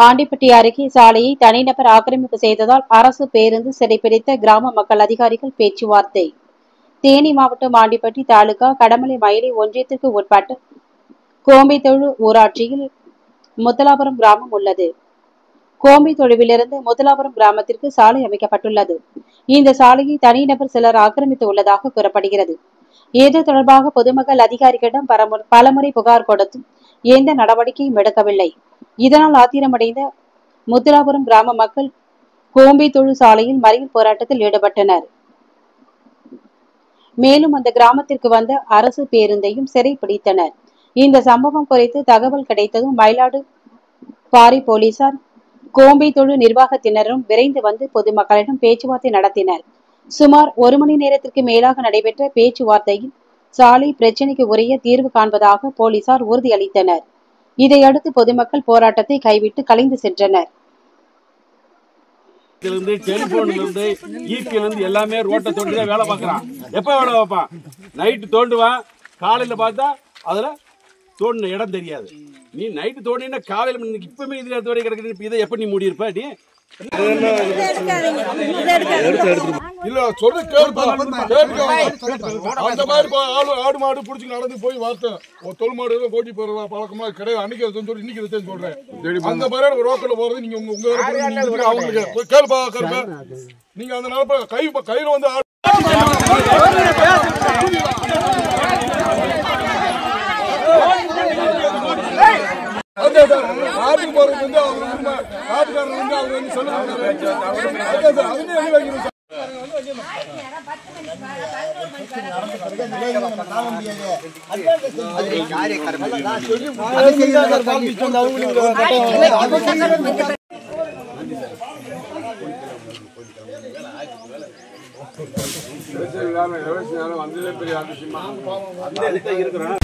ஆண்டிப்பட்டி அருகே சாலையை தனிநபர் ஆக்கிரமிப்பு செய்ததால் அரசு பேருந்து சிறைப்பிடித்த கிராம மக்கள் அதிகாரிகள் பேச்சுவார்த்தை. தேனி மாவட்டம் ஆண்டிப்பட்டி தாலுகா கடமலை மயிலை ஒன்றியத்திற்கு உட்பட்ட கோம்பித்தொழு ஊராட்சியில் முத்தலாபுரம் கிராமம் உள்ளது. கோம்பித்தொழுவிலிருந்து முத்தலாபுரம் கிராமத்திற்கு சாலை அமைக்கப்பட்டுள்ளது. இந்த சாலையை தனிநபர் சிலர் ஆக்கிரமித்து உள்ளதாக கூறப்படுகிறது. இது தொடர்பாக பொதுமக்கள் அதிகாரிகளிடம் பலமுறை புகார் கொடுத்தும் எந்த நடவடிக்கையும் எடுக்கவில்லை. இதனால் ஆத்திரமடைந்த முத்தலாபுரம் கிராம மக்கள் கோம்பித்தொழு சாலையில் மறியல் போராட்டத்தில் ஈடுபட்டனர். மேலும் அந்த கிராமத்திற்கு வந்த அரசு பேருந்தையும் சிறைப்பிடித்தனர். இந்த சம்பவம் குறித்து தகவல் கிடைத்ததும் மயிலாடுபாறை போலீசார் கோம்பித்தொழு நிர்வாகத்தினரும் விரைந்து வந்து பொதுமக்களிடம் பேச்சுவார்த்தை நடத்தினர். சுமார் 1 மணி நேரத்திற்கு மேலாக நடைபெற்ற பேச்சுவார்த்தையில் சாலை பிரச்சினைக்கு உரிய தீர்வு காண்பதாக போலீசார் உறுதியளித்தனர். இதையடுத்து பொதுமக்கள் போராட்டத்தை கைவிட்டு கலைந்து சென்றனர். எல்லாமே ரோட்டை தோண்டிதான் வேலை பார்க்கறான். எப்ப வேலை பார்ப்பான்? நைட்டு தோண்டுவான், காலையில பார்த்தா அதுல தோண்டின இடம் தெரியாது. நீ நைட்டு தோண்டினா காலையில இப்பவுமே இதுல வரை கிடக்கு. இதை எப்ப நீ முடியிருப்ப? நீ இல்ல சொல்லு கேளுப்பா. அந்த மாதிரி ஆடு மாடு புடிச்சு நடந்து போய் வார்த்தை தொல் மாடு போட்டி போற பழக்கமா கிடையாது. அன்னைக்கு இன்னைக்கு சொல்றேன். அந்த மாதிரி ரோக்கல்ல போறது நீங்க உங்க அவங்களுக்கு கேளுப்பா. நீங்க அந்த நாள் கையில வந்து ஆட்டுக்கு போறது வந்து அவங்க ஆட்டுக்காரர் வந்து அவங்க வந்து சொல்லுவாங்க. வந்து பெரிய அதிசயமா இருக்கிறோம்.